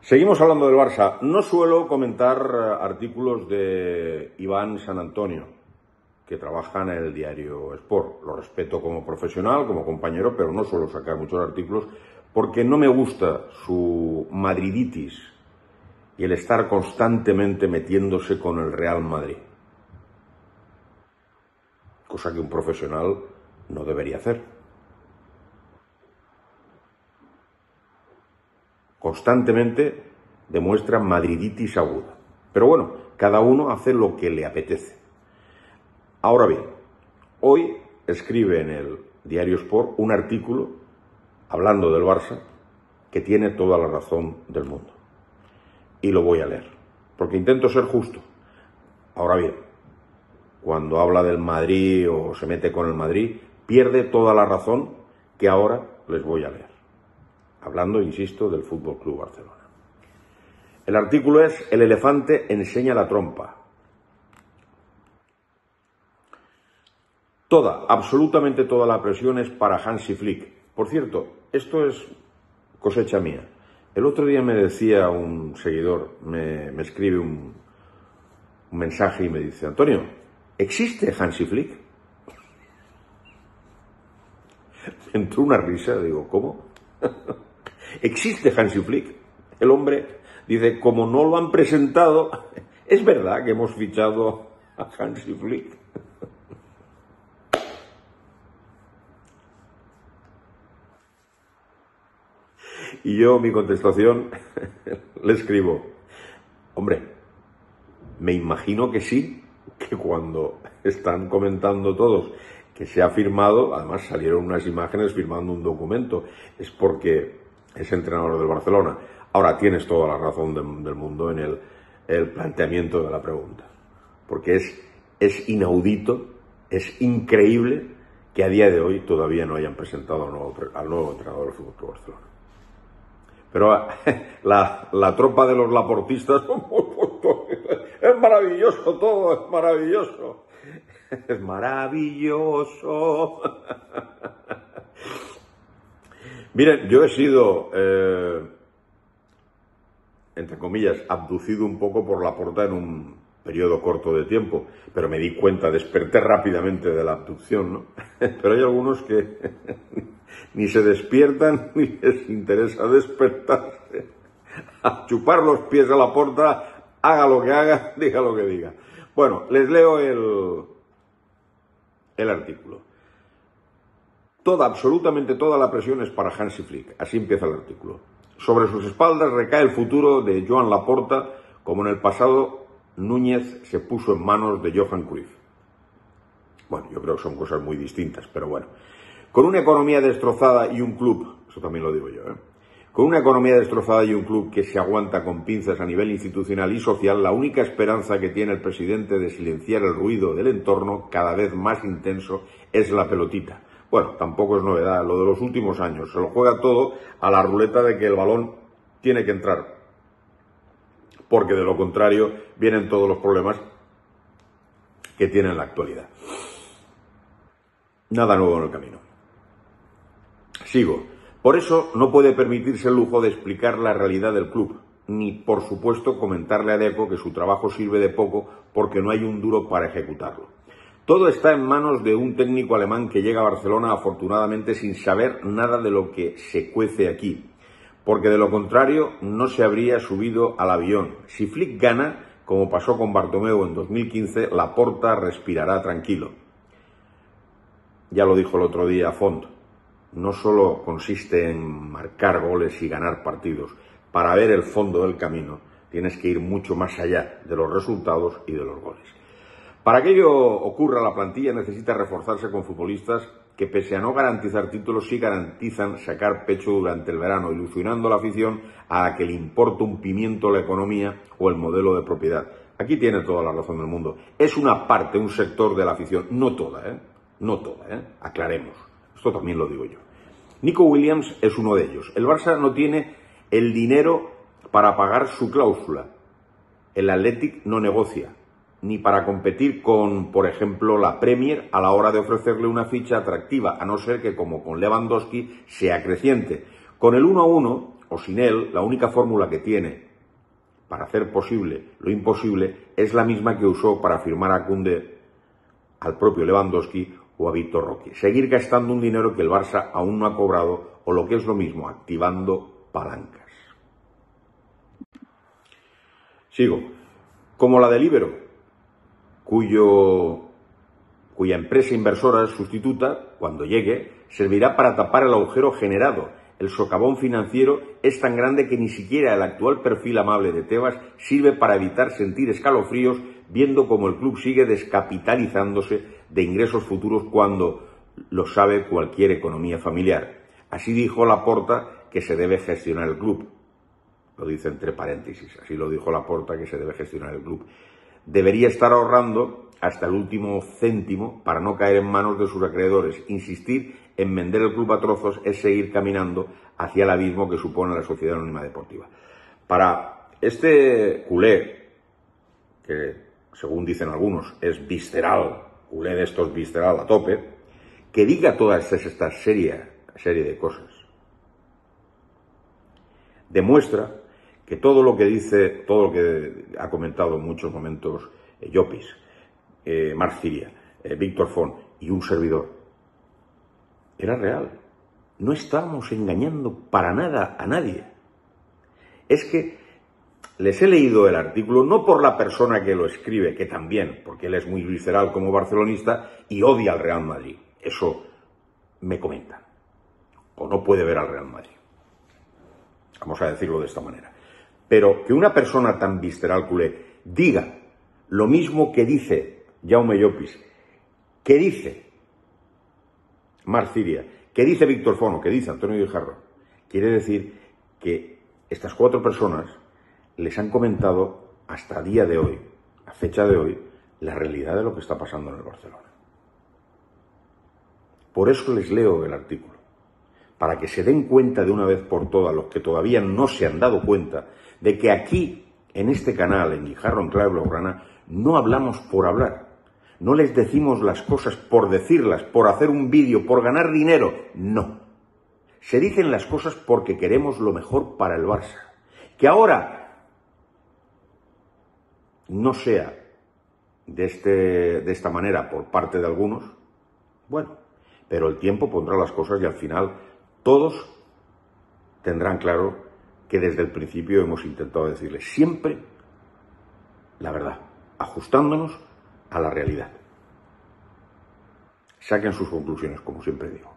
Seguimos hablando del Barça. No suelo comentar artículos de Iván San Antonio, que trabaja en el diario Sport. Lo respeto como profesional, como compañero, pero no suelo sacar muchos artículos porque no me gusta su madriditis y el estar constantemente metiéndose con el Real Madrid. Cosa que un profesional no debería hacer. Constantemente demuestra madriditis aguda. Pero bueno, cada uno hace lo que le apetece. Ahora bien, hoy escribe en el diario Sport un artículo hablando del Barça que tiene toda la razón del mundo. Y lo voy a leer, porque intento ser justo. Ahora bien, cuando habla del Madrid o se mete con el Madrid, pierde toda la razón que ahora les voy a leer. Hablando, insisto, del Fútbol Club Barcelona. El artículo es "El elefante enseña la trompa". Absolutamente toda la presión es para Hansi Flick. Por cierto, esto es cosecha mía. El otro día me decía un seguidor, me escribe un mensaje y me dice: Antonio, ¿existe Hansi Flick? Me entró una risa, digo, ¿cómo? ¿Existe Hansi Flick? El hombre dice, como no lo han presentado, ¿es verdad que hemos fichado a Hansi Flick? Y yo, mi contestación, le escribo, hombre, me imagino que sí, que cuando están comentando todos que se ha firmado, además salieron unas imágenes firmando un documento, es porque es entrenador del Barcelona. Ahora tienes toda la razón del mundo en el planteamiento de la pregunta, porque es inaudito, es increíble que a día de hoy todavía no hayan presentado al nuevo entrenador del Fútbol Club Barcelona. Pero la tropa de los laportistas, es maravilloso todo, es maravilloso. Es maravilloso. Miren, yo he sido, entre comillas, abducido un poco por Laporta en un periodo corto de tiempo, pero me di cuenta, desperté rápidamente de la abducción, ¿no? Pero hay algunos que ni se despiertan ni les interesa despertarse. A chupar los pies a Laporta, haga lo que haga, diga lo que diga. Bueno, les leo el artículo. Absolutamente toda la presión es para Hansi Flick. Así empieza el artículo. Sobre sus espaldas recae el futuro de Joan Laporta, como en el pasado Núñez se puso en manos de Johan Cruyff. Bueno, yo creo que son cosas muy distintas, pero bueno. Con una economía destrozada y un club, eso también lo digo yo, con una economía destrozada y un club que se aguanta con pinzas a nivel institucional y social, la única esperanza que tiene el presidente de silenciar el ruido del entorno cada vez más intenso es la pelotita. Bueno, tampoco es novedad, lo de los últimos años. Se lo juega todo a la ruleta de que el balón tiene que entrar, porque de lo contrario vienen todos los problemas que tiene en la actualidad. Nada nuevo en el camino. Sigo. Por eso no puede permitirse el lujo de explicar la realidad del club, ni por supuesto comentarle a Deco que su trabajo sirve de poco porque no hay un duro para ejecutarlo. Todo está en manos de un técnico alemán que llega a Barcelona afortunadamente sin saber nada de lo que se cuece aquí, porque de lo contrario no se habría subido al avión. Si Flick gana, como pasó con Bartomeu en 2015, Laporta respirará tranquilo. Ya lo dijo el otro día Font. No solo consiste en marcar goles y ganar partidos. Para ver el fondo del camino tienes que ir mucho más allá de los resultados y de los goles. Para que ello ocurra, la plantilla necesita reforzarse con futbolistas que, pese a no garantizar títulos, sí garantizan sacar pecho durante el verano, ilusionando a la afición a la que le importa un pimiento la economía o el modelo de propiedad. Aquí tiene toda la razón del mundo. Es una parte, un sector de la afición, no toda, no toda, aclaremos. Esto también lo digo yo. Nico Williams es uno de ellos. El Barça no tiene el dinero para pagar su cláusula. El Athletic no negocia, ni para competir con, por ejemplo, la Premier a la hora de ofrecerle una ficha atractiva, a no ser que, como con Lewandowski, sea creciente. Con el 1-1, o sin él, la única fórmula que tiene para hacer posible lo imposible es la misma que usó para firmar a Koundé, al propio Lewandowski o a Vitor Roque. Seguir gastando un dinero que el Barça aún no ha cobrado, o lo que es lo mismo, activando palancas. Sigo. Como la de Libero, cuya empresa inversora sustituta, cuando llegue, servirá para tapar el agujero generado. El socavón financiero es tan grande que ni siquiera el actual perfil amable de Tebas sirve para evitar sentir escalofríos viendo cómo el club sigue descapitalizándose de ingresos futuros cuando lo sabe cualquier economía familiar. Así dijo Laporta que se debe gestionar el club. Lo dice entre paréntesis, así lo dijo Laporta que se debe gestionar el club. Debería estar ahorrando hasta el último céntimo para no caer en manos de sus acreedores. Insistir en vender el club a trozos es seguir caminando hacia el abismo que supone la Sociedad Anónima Deportiva. Para este culé, que según dicen algunos es visceral, culé de estos visceral a tope, que diga toda esta serie de cosas, demuestra que todo lo que dice, todo lo que ha comentado en muchos momentos Llopis, Marc Ciria, Víctor Font y un servidor, era real. No estábamos engañando para nada a nadie. Es que les he leído el artículo no por la persona que lo escribe, que también, porque él es muy visceral como barcelonista y odia al Real Madrid. Eso me comentan. O no puede ver al Real Madrid. Vamos a decirlo de esta manera. Pero que una persona tan visceral culé diga lo mismo que dice Jaume Llopis, que dice Marc Ciria, que dice Víctor Font, que dice Antonio Guijarro, quiere decir que estas cuatro personas les han comentado hasta el día de hoy, a fecha de hoy, la realidad de lo que está pasando en el Barcelona. Por eso les leo el artículo, para que se den cuenta de una vez por todas, los que todavía no se han dado cuenta, de que aquí, en este canal, en Guijarro en Clave Blaugrana, no hablamos por hablar. No les decimos las cosas por decirlas, por hacer un vídeo, por ganar dinero. No. Se dicen las cosas porque queremos lo mejor para el Barça. Que ahora no sea de esta manera por parte de algunos, bueno, pero el tiempo pondrá las cosas y al final todos tendrán claro que desde el principio hemos intentado decirles siempre la verdad, ajustándonos a la realidad. Saquen sus conclusiones, como siempre digo.